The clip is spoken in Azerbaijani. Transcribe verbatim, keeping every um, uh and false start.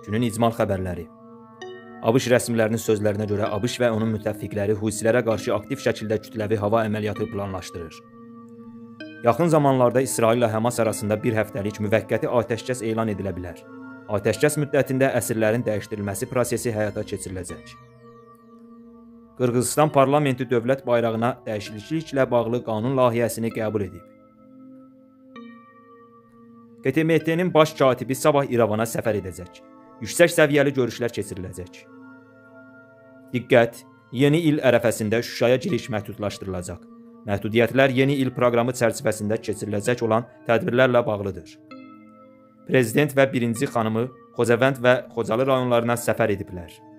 Günün icmal xəbərləri. ABŞ rəsmilərinin sözlərinə görə ABŞ və onun müttəfiqləri Husilərə qarşı aktiv şəkildə kütləvi hava əməliyyatı planlaşdırır. Yaxın zamanlarda İsrail ilə Həmas arasında bir həftəlik müvəqqəti atəşkəs elan edilə bilər. Atəşkəs müddətində əsirlərin dəyişdirilməsi prosesi həyata keçiriləcək. Qırğızıstan parlamenti dövlət bayrağına dəyişikliklə bağlı qanun layihəsini qəbul edib. Q T M T-nin baş katibi sabah İrəvana səfər edəcək. Yüksək səviyyəli görüşlər keçiriləcək. Diqqət! Yeni il ərəfəsində Şuşaya giriş məhdudlaşdırılacaq. Məhdudiyyətlər yeni il proqramı çərçivəsində keçiriləcək olan tədbirlərlə bağlıdır. Prezident və birinci xanımı Xocavənd və Xocalı rayonlarına səfər ediblər.